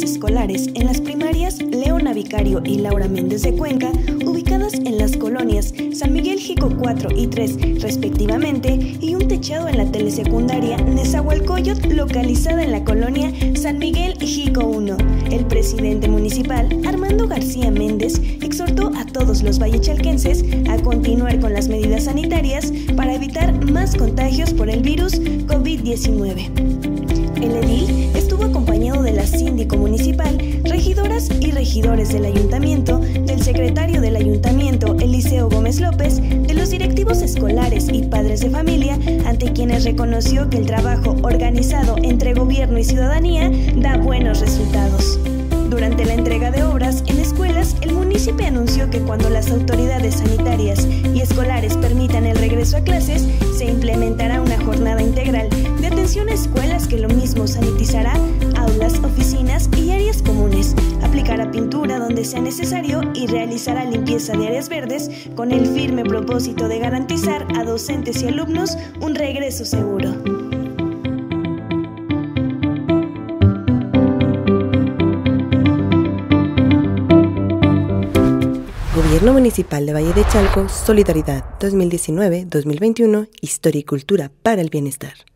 escolares en las primarias Leona Vicario y Laura Méndez de Cuenca, ubicadas en las colonias San Miguel Jico 4 y 3 respectivamente, y un techado en la telesecundaria Nezahualcóyotl, localizada en la colonia San Miguel Jico 1. El presidente municipal, Armando García Méndez, exhortó a todos los vallechalquenses a continuar con las medidas sanitarias para evitar más contagios por el virus COVID-19. El edil estuvo acompañado de la síndico municipal, regidoras y regidores del ayuntamiento, del secretario del ayuntamiento, Eliseo Gómez López, de los directivos escolares y padres de familia, ante quienes reconoció que el trabajo organizado entre gobierno y ciudadanía da buenos resultados. Durante la entrega de obras en escuelas, el municipio anunció que cuando las autoridades sanitarias y escolares permitan el regreso a clases, se implementará una jornada integral de atención a escuelas que lo mismo sanitizará aulas, oficinas y áreas comunes, aplicará pintura donde sea necesario y realizará limpieza de áreas verdes con el firme propósito de garantizar a docentes y alumnos un regreso seguro. Gobierno Municipal de Valle de Chalco, Solidaridad 2019-2021, Historia y Cultura para el Bienestar.